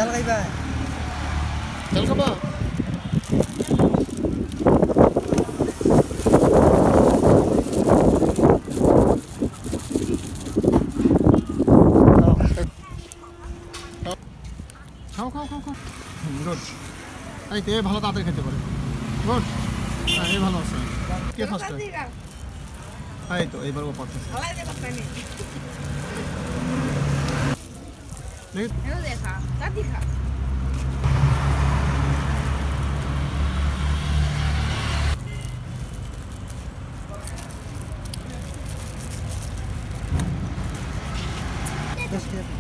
चल गई बा चल कबा খাও খাও খাও খাও গুড এই তো এ ভালো তাড়াতাড়ি খেতে পারে গুড হ্যাঁ এই ভালো আছে কে ফার্স্ট এই তো এইবার ও পারতেছে দেখা দাদি খা बस